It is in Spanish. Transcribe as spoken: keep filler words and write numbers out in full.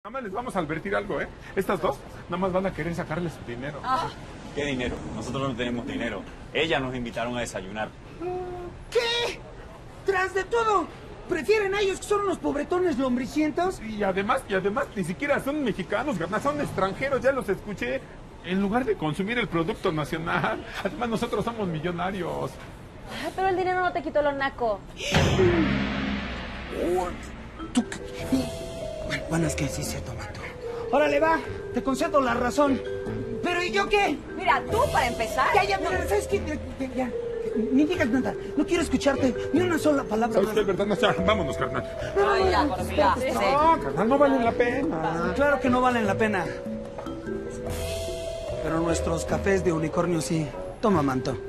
Nada más les vamos a advertir algo, ¿eh? Estas dos nada más van a querer sacarle su dinero. Ah. ¿Qué dinero? Nosotros no tenemos dinero. Ellas nos invitaron a desayunar. ¿Qué? Tras de todo, ¿prefieren a ellos que son unos pobretones lombricientos? Y además, y además, ni siquiera son mexicanos, carnal, son extranjeros, ya los escuché. En lugar de consumir el producto nacional, además nosotros somos millonarios. Ay, pero el dinero no te quitó lo naco. ¿Tú qué? Bueno, bueno, es que sí es cierto, Mato. Órale, va, te concedo la razón. ¿Pero y yo qué? Mira, tú para empezar... Ya, ya, mira, ¿sabes qué? Ya, ya, ya. Ni digas nada, no quiero escucharte ni una sola palabra ¿Sabes más. qué? ¿Verdad? No, ya, vámonos, carnal. Ay, ya, por mira. No, carnal, no valen la pena. Claro que no valen la pena. Pero nuestros cafés de unicornio sí. Toma, Manto.